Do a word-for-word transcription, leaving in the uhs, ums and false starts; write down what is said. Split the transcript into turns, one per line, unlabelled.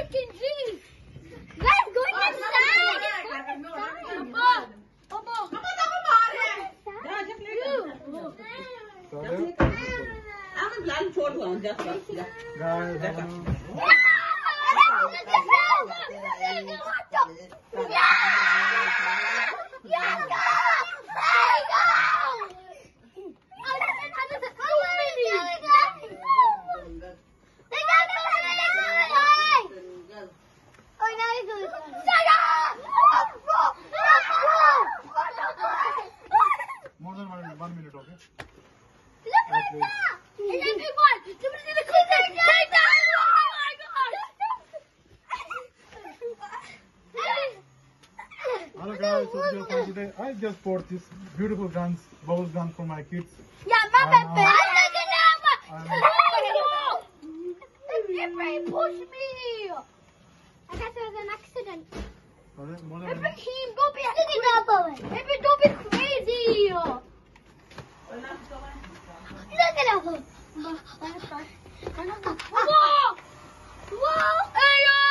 making juice. Let's go inside. Papa. Papa.
छोड़ दो just
More than one, one minute, okay?
Look right now! And everyone, somebody did a quick take down! Oh my god!
Hello guys, so just for today, I just bought this beautiful guns, bubble gun for my kids.
Yeah, my
Um,
bad.
um,
I'm taking over!
um,
Everybody push me! I guess there was an accident.
Sorry, more than one
Every
minute.
team, don't be Every don't be crazy! Look at that! Whoa! Whoa! Hey, yo!